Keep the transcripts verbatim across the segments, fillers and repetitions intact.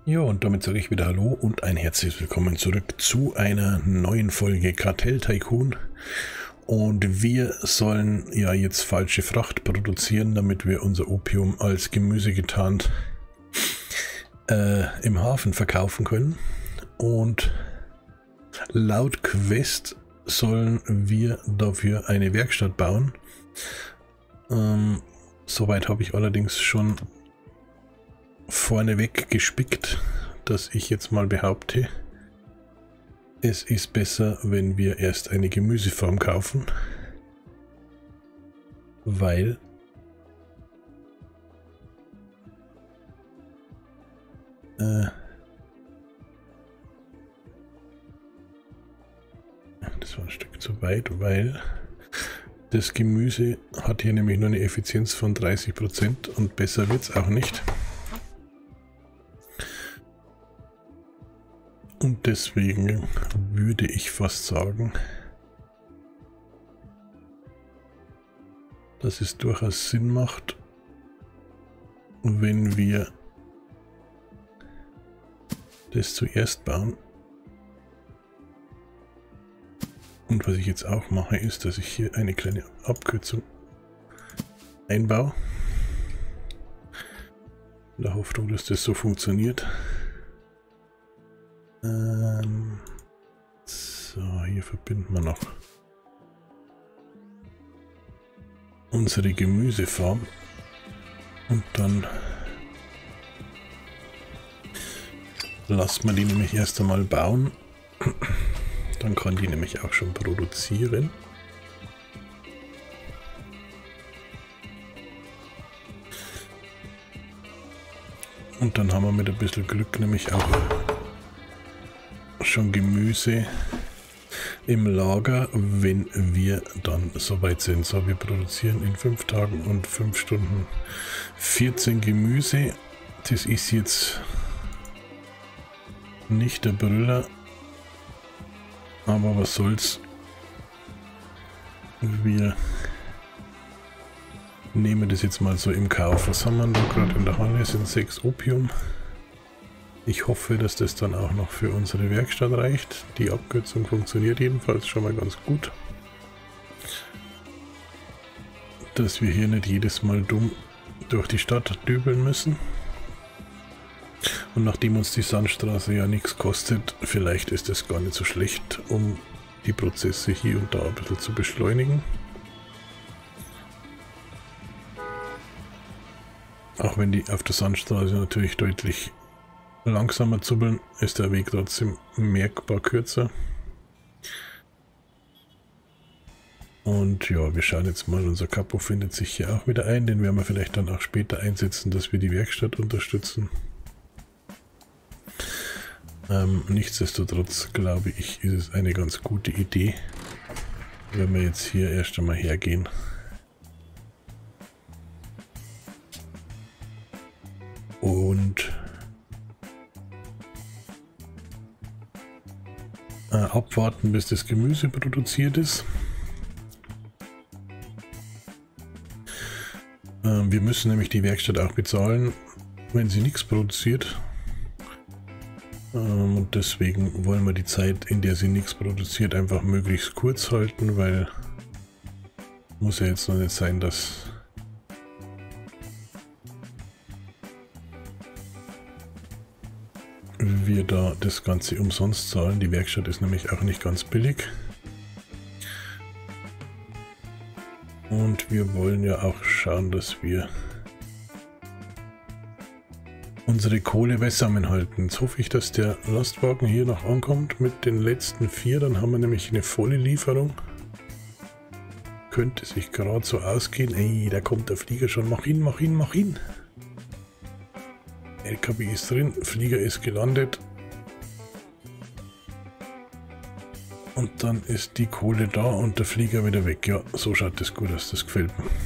Ja, und damit sage ich wieder Hallo und ein herzliches Willkommen zurück zu einer neuen Folge Kartell Tycoon. Und wir sollen ja jetzt falsche Fracht produzieren, damit wir unser Opium als Gemüse getarnt äh, im Hafen verkaufen können. Und laut Quest sollen wir dafür eine Werkstatt bauen. Ähm, soweit habe ich allerdings schon vorneweg gespickt, dass ich jetzt mal behaupte, es ist besser, wenn wir erst eine Gemüsefarm kaufen, weil äh, das war ein Stück zu weit, weil das Gemüse hat hier nämlich nur eine Effizienz von dreißig Prozent und besser wird es auch nicht. Und deswegen würde ich fast sagen, dass es durchaus Sinn macht, wenn wir das zuerst bauen. Und was ich jetzt auch mache, ist, dass ich hier eine kleine Abkürzung einbaue. In der Hoffnung, dass das so funktioniert. Ähm, so, hier verbinden wir noch unsere Gemüsefarm und dann lassen wir die nämlich erst einmal bauen. Dann kann die nämlich auch schon produzieren. Und dann haben wir mit ein bisschen Glück nämlich auch schon Gemüse im Lager, wenn wir dann soweit sind. So, wir produzieren in fünf Tagen und fünf Stunden vierzehn Gemüse. Das ist jetzt nicht der Brüller, aber was soll's. Wir nehmen das jetzt mal so im Kauf. Was haben wir da gerade in der Halle? Es sind sechs Opium. Ich hoffe, dass das dann auch noch für unsere Werkstatt reicht. Die Abkürzung funktioniert jedenfalls schon mal ganz gut. Dass wir hier nicht jedes Mal dumm durch die Stadt dübeln müssen. Und nachdem uns die Sandstraße ja nichts kostet, vielleicht ist es gar nicht so schlecht, um die Prozesse hier und da ein bisschen zu beschleunigen. Auch wenn die auf der Sandstraße natürlich deutlich langsamer zubbeln, ist der Weg trotzdem merkbar kürzer. Und ja, wir schauen jetzt mal, unser Kapo findet sich hier auch wieder ein, den werden wir vielleicht dann auch später einsetzen, dass wir die Werkstatt unterstützen. Ähm, nichtsdestotrotz glaube ich, ist es eine ganz gute Idee, wenn wir jetzt hier erst einmal hergehen. Und abwarten, bis das Gemüse produziert ist. Ähm, wir müssen nämlich die Werkstatt auch bezahlen, wenn sie nichts produziert. Ähm, und deswegen wollen wir die Zeit, in der sie nichts produziert, einfach möglichst kurz halten, weil muss ja jetzt noch nicht sein, dass wir da das Ganze umsonst zahlen. Die Werkstatt ist nämlich auch nicht ganz billig. Und wir wollen ja auch schauen, dass wir unsere Kohle beisammen halten. Jetzt hoffe ich, dass der Lastwagen hier noch ankommt mit den letzten vier. Dann haben wir nämlich eine volle Lieferung. Könnte sich gerade so ausgehen. Ey, da kommt der Flieger schon. Mach ihn, mach ihn, mach ihn. L K W ist drin, Flieger ist gelandet und dann ist die Kohle da und der Flieger wieder weg. Ja, so schaut das gut aus, das gefällt mir.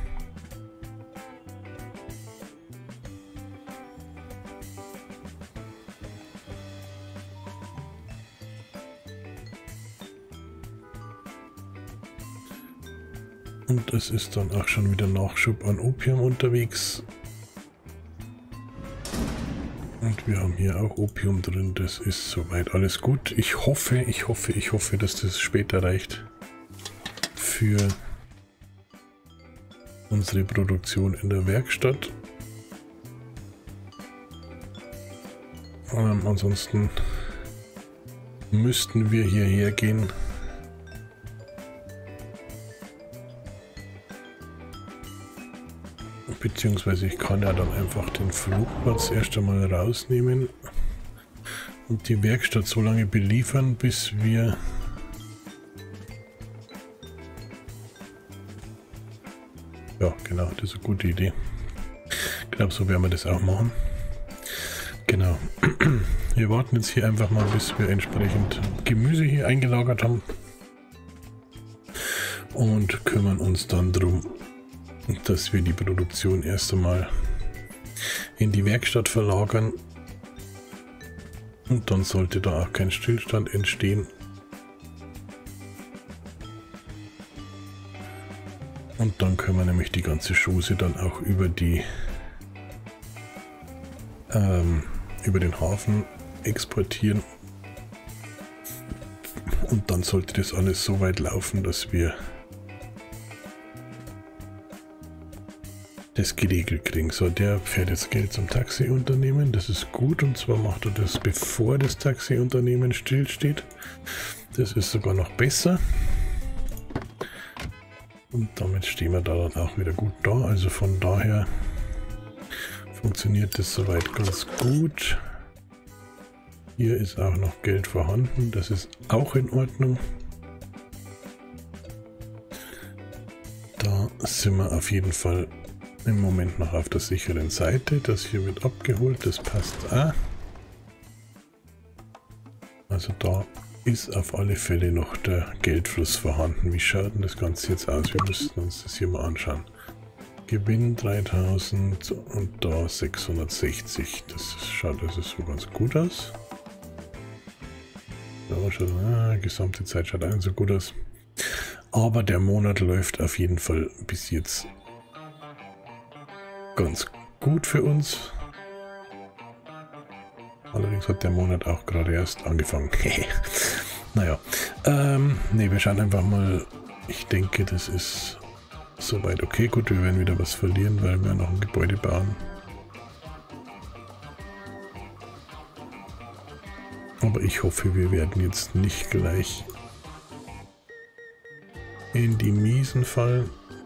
Und es ist dann auch schon wieder Nachschub an Opium unterwegs. Und wir haben hier auch Opium drin. Das ist soweit alles gut. Ich hoffe, ich hoffe, ich hoffe, dass das später reicht für unsere Produktion in der Werkstatt. Ähm, ansonsten müssten wir hierher gehen. Beziehungsweise ich kann ja dann einfach den Flugplatz erst einmal rausnehmen und die Werkstatt so lange beliefern, bis wir ja, genau, das ist eine gute Idee. Ich glaube, so werden wir das auch machen. Genau. Wir warten jetzt hier einfach mal, bis wir entsprechend Gemüse hier eingelagert haben und kümmern uns dann darum, dass wir die Produktion erst einmal in die Werkstatt verlagern. Und dann sollte da auch kein Stillstand entstehen. Und dann können wir nämlich die ganze Chose dann auch über die ähm, über den Hafen exportieren. Und dann sollte das alles so weit laufen, dass wir das geregelt kriegen. So, der fährt jetzt Geld zum Taxiunternehmen. Das ist gut, und zwar macht er das, bevor das Taxiunternehmen stillsteht. Das ist sogar noch besser. Und damit stehen wir da dann auch wieder gut da. Also von daher funktioniert das soweit ganz gut. Hier ist auch noch Geld vorhanden. Das ist auch in Ordnung. Da sind wir auf jeden Fall im Moment noch auf der sicheren Seite. Das hier wird abgeholt, das passt auch. Also da ist auf alle Fälle noch der Geldfluss vorhanden. Wie schaut denn das Ganze jetzt aus? Wir müssen uns das hier mal anschauen. Gewinn dreitausend und da sechshundertsechzig. Das schaut also so ganz gut aus. Da schon, ah, gesamte Zeit schaut auch nicht so gut aus. Aber der Monat läuft auf jeden Fall bis jetzt ganz gut für uns. Allerdings hat der Monat auch gerade erst angefangen. Naja, ähm, ne, wir schauen einfach mal. Ich denke, das ist soweit okay. Gut, wir werden wieder was verlieren, weil wir noch ein Gebäude bauen. Aber ich hoffe, wir werden jetzt nicht gleich in die Miesen fallen.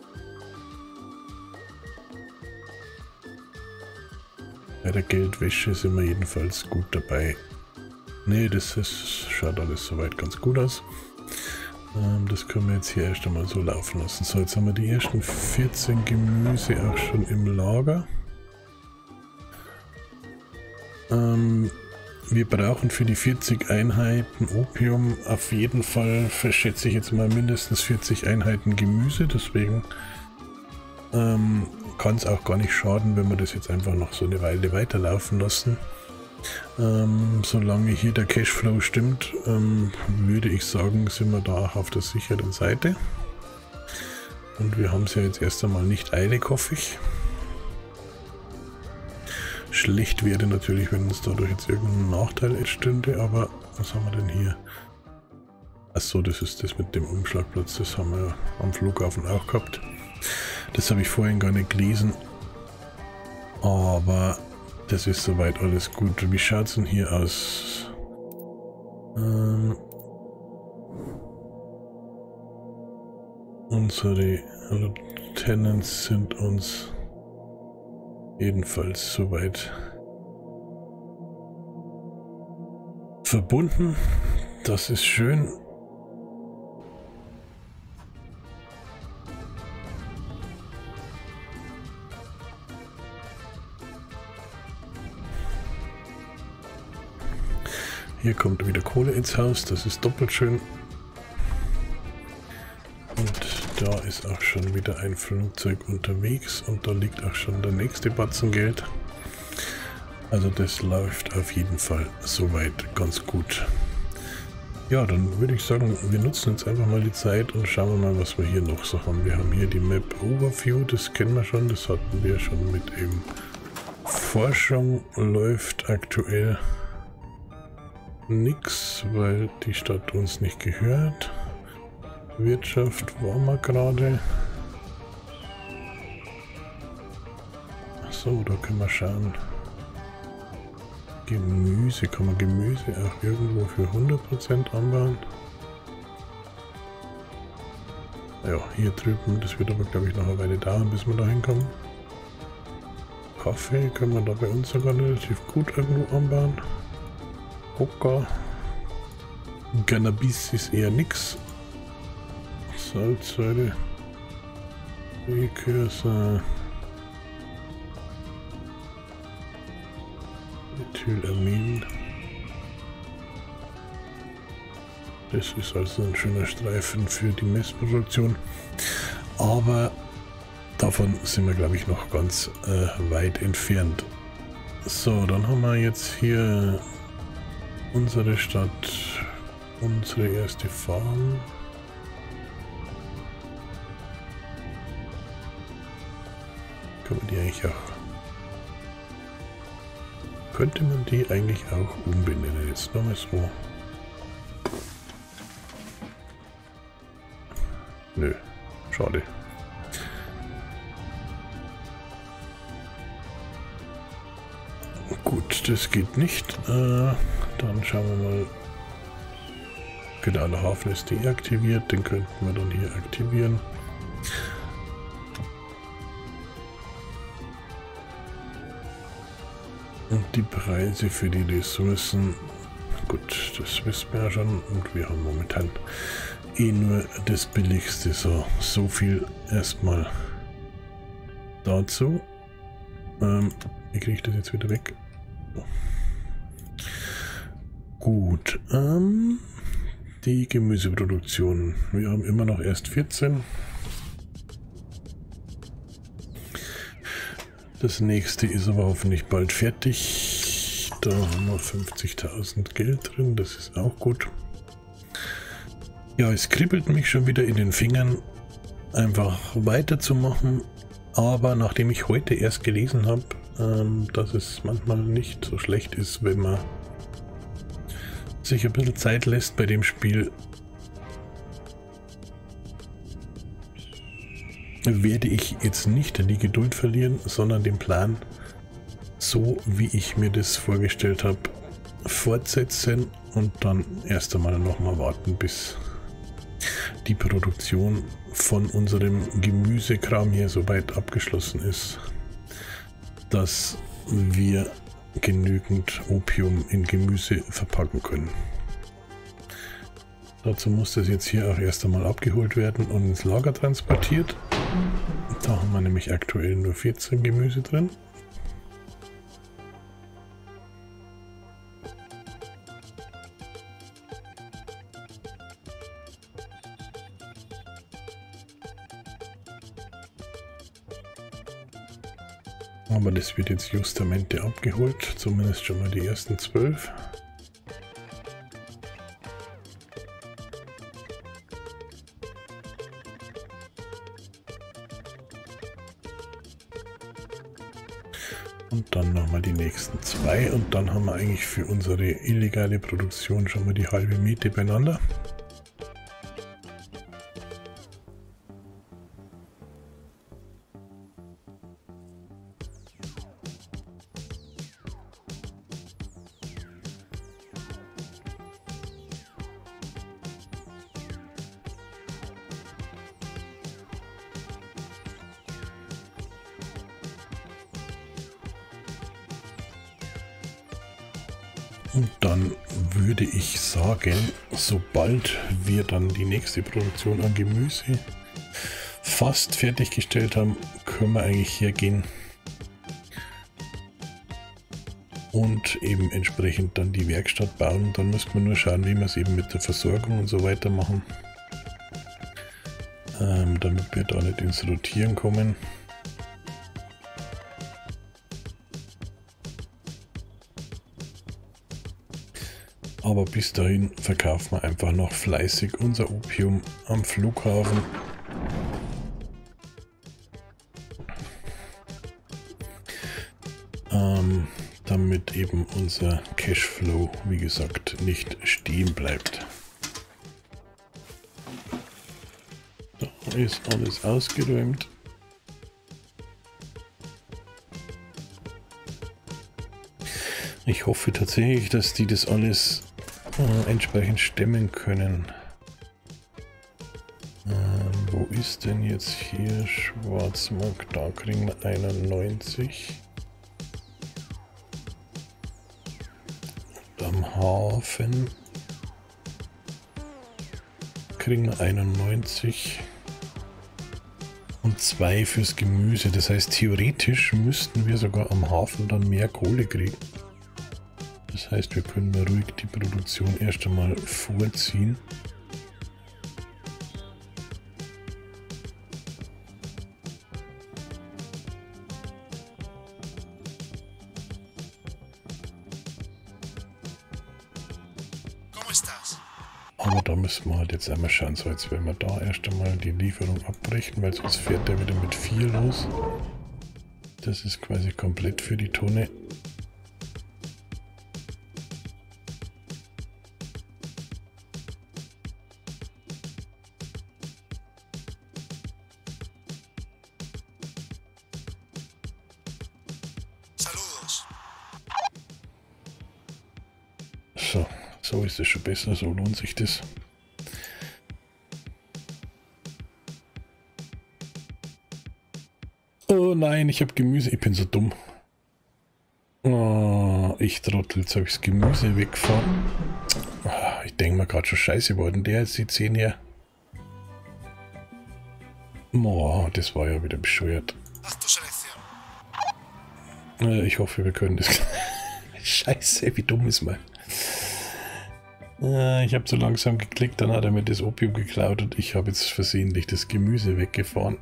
Bei der Geldwäsche sind wir jedenfalls gut dabei. Ne, das ist, schaut alles soweit ganz gut aus. Ähm, das können wir jetzt hier erst einmal so laufen lassen. So, jetzt haben wir die ersten vierzehn Gemüse auch schon im Lager. Ähm, wir brauchen für die vierzig Einheiten Opium auf jeden Fall, verschätze ich jetzt mal, mindestens vierzig Einheiten Gemüse. Deswegen ähm, kann es auch gar nicht schaden, wenn wir das jetzt einfach noch so eine Weile weiterlaufen lassen. Ähm, solange hier der Cashflow stimmt, ähm, würde ich sagen, sind wir da auch auf der sicheren Seite. Und wir haben es ja jetzt erst einmal nicht eilig, hoffe ich. Schlecht wäre natürlich, wenn uns dadurch jetzt irgendein Nachteil entstünde, aber was haben wir denn hier? Achso, das ist das mit dem Umschlagplatz, das haben wir am Flughafen auch gehabt. Das habe ich vorhin gar nicht gelesen, aber das ist soweit alles gut. Wie schaut es denn hier aus? Ähm, unsere Lieutenants sind uns jedenfalls soweit verbunden. Das ist schön. Hier kommt wieder Kohle ins Haus, das ist doppelt schön. Und da ist auch schon wieder ein Flugzeug unterwegs und da liegt auch schon der nächste Batzen Geld. Also das läuft auf jeden Fall soweit ganz gut. Ja, dann würde ich sagen, wir nutzen jetzt einfach mal die Zeit und schauen wir mal, was wir hier noch so haben. Wir haben hier die Map Overview, das kennen wir schon, das hatten wir schon mit dem Forschung läuft aktuell nichts, weil die Stadt uns nicht gehört. Wirtschaft waren wir gerade. So, da können wir schauen. Gemüse, kann man Gemüse auch irgendwo für hundert Prozent anbauen? Ja, hier drüben, das wird aber glaube ich noch eine Weile dauern, bis wir da hinkommen. Kaffee können wir da bei uns sogar relativ gut irgendwo anbauen. Coca. Cannabis ist eher nix. Salzsäure. Precursor. Methylamin. Das ist also ein schöner Streifen für die Messproduktion. Aber davon sind wir, glaube ich, noch ganz äh, weit entfernt. So, dann haben wir jetzt hier unsere Stadt, unsere erste Farm. Kann man die eigentlich auch... Könnte man die eigentlich auch umbenennen? Jetzt nochmal so. Nö, schade. Gut, das geht nicht. Äh, dann schauen wir mal. Genau, der Hafen ist deaktiviert. Den könnten wir dann hier aktivieren. Und die Preise für die Ressourcen. Gut, das wissen wir ja schon. Und wir haben momentan eh nur das Billigste. So, so viel erstmal dazu. Ähm, wie kriege ich das jetzt wieder weg? Gut, ähm, die Gemüseproduktion. Wir haben immer noch erst vierzehn. Das nächste ist aber hoffentlich bald fertig. Da haben wir fünfzigtausend Geld drin, das ist auch gut. Ja, es kribbelt mich schon wieder in den Fingern, einfach weiterzumachen. Aber nachdem ich heute erst gelesen habe, ähm, dass es manchmal nicht so schlecht ist, wenn man sich ein bisschen Zeit lässt bei dem Spiel, werde ich jetzt nicht die Geduld verlieren, sondern den Plan, so wie ich mir das vorgestellt habe, fortsetzen und dann erst einmal noch mal warten, bis die Produktion von unserem Gemüsekram hier soweit abgeschlossen ist, dass wir genügend Opium in Gemüse verpacken können. Dazu muss das jetzt hier auch erst einmal abgeholt werden und ins Lager transportiert. Da haben wir nämlich aktuell nur vierzehn Gemüse drin. Aber das wird jetzt justamente abgeholt, zumindest schon mal die ersten zwölf. Und dann nochmal die nächsten zwei und dann haben wir eigentlich für unsere illegale Produktion schon mal die halbe Miete beieinander. Und dann würde ich sagen, sobald wir dann die nächste Produktion an Gemüse fast fertiggestellt haben, können wir eigentlich hergehen und eben entsprechend dann die Werkstatt bauen. Dann müssen wir nur schauen, wie wir es eben mit der Versorgung und so weiter machen, ähm, damit wir da nicht ins Rotieren kommen. Aber bis dahin verkaufen wir einfach noch fleißig unser Opium am Flughafen. ähm, damit eben unser Cashflow, wie gesagt, nicht stehen bleibt. So, ist alles ausgeräumt. Ich hoffe tatsächlich, dass die das alles äh, entsprechend stemmen können. Ähm, wo ist denn jetzt hier Schwarzmarkt? Da kriegen wir einundneunzig. Und am Hafen kriegen wir einundneunzig. Und zwei fürs Gemüse. Das heißt, theoretisch müssten wir sogar am Hafen dann mehr Kohle kriegen. Das heißt, wir können mal ruhig die Produktion erst einmal vorziehen. Aber da müssen wir halt jetzt einmal schauen, so jetzt werden wir da erst einmal die Lieferung abbrechen, weil sonst fährt der wieder mit vier los. Das ist quasi komplett für die Tonne. So, so ist es schon besser, so lohnt sich das. Oh nein, ich habe Gemüse, ich bin so dumm. Oh, ich Trottel, jetzt habe ich das Gemüse weggefahren. Oh, ich denke mir gerade schon scheiße worden, der jetzt die zehn her. Oh, das war ja wieder bescheuert. Ich hoffe, wir können das. Scheiße, wie dumm ist man. Ich habe so langsam geklickt, dann hat er mir das Opium geklaut und ich habe jetzt versehentlich das Gemüse weggefahren.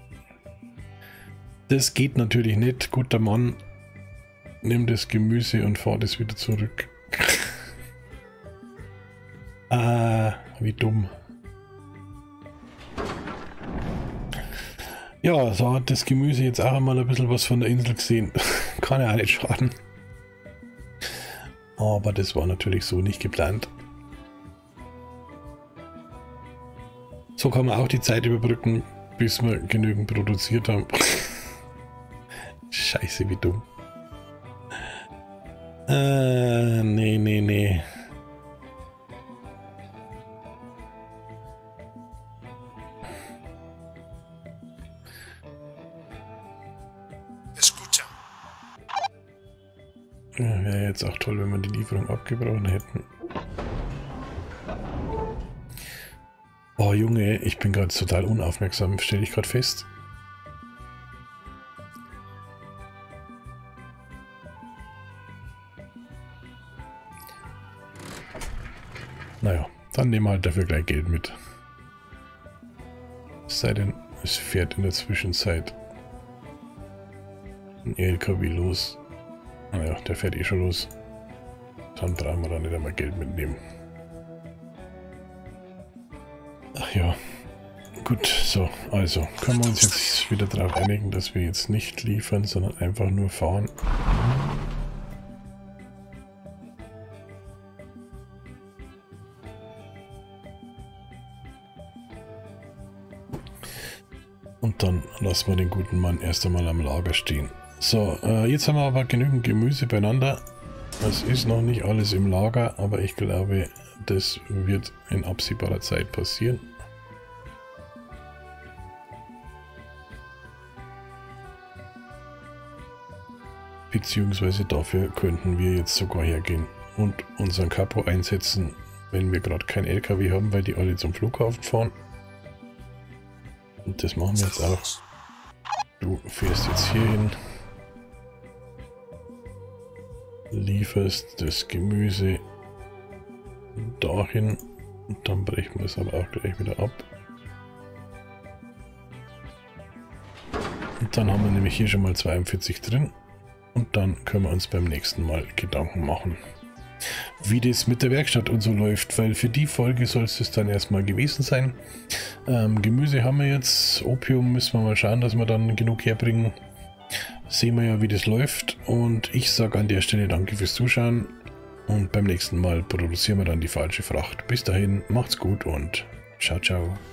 Das geht natürlich nicht. Guter Mann, nimm das Gemüse und fahr das wieder zurück. Ah, wie dumm. Ja, so hat das Gemüse jetzt auch einmal ein bisschen was von der Insel gesehen. Kann ja auch nicht schaden. Aber das war natürlich so nicht geplant. So kann man auch die Zeit überbrücken, bis wir genügend produziert haben. Scheiße, wie dumm. Äh, nee, nee, nee. Ja, wäre jetzt auch toll, wenn wir die Lieferung abgebrochen hätten. Oh Junge, ich bin gerade total unaufmerksam, stelle ich gerade fest. Naja, dann nehmen wir halt dafür gleich Geld mit. Es sei denn, es fährt in der Zwischenzeit ein L K W los. Naja, der fährt eh schon los. Dann brauchen wir da nicht einmal Geld mitnehmen. Ach ja. Gut, so, also können wir uns jetzt wieder darauf einigen, dass wir jetzt nicht liefern, sondern einfach nur fahren. Und dann lassen wir den guten Mann erst einmal am Lager stehen. So, äh, jetzt haben wir aber genügend Gemüse beieinander. Es ist noch nicht alles im Lager, aber ich glaube, das wird in absehbarer Zeit passieren. Beziehungsweise dafür könnten wir jetzt sogar hergehen und unseren Capo einsetzen, wenn wir gerade kein L K W haben, weil die alle zum Flughafen fahren. Und das machen wir jetzt auch. Du fährst jetzt hier hin, lieferst das Gemüse dahin und dann brechen wir es aber auch gleich wieder ab. Und dann haben wir nämlich hier schon mal zweiundvierzig drin und dann können wir uns beim nächsten Mal Gedanken machen, wie das mit der Werkstatt und so läuft, weil für die Folge soll es dann erstmal gewesen sein. Ähm, Gemüse haben wir jetzt, Opium müssen wir mal schauen, dass wir dann genug herbringen. sehen wir ja, wie das läuft. Und ich sage an der Stelle danke fürs Zuschauen. Und beim nächsten Mal produzieren wir dann die falsche Fracht. Bis dahin, macht's gut und ciao, ciao.